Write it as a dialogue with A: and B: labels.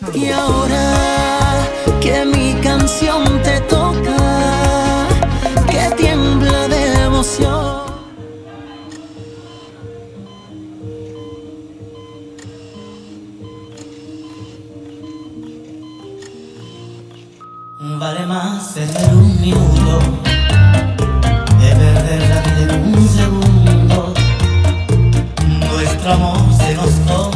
A: Y ahora que mi canción te toca, que tiembla de emoción.
B: Vale más perder un minuto que perder la vida en un segundo. Nuestro amor se nos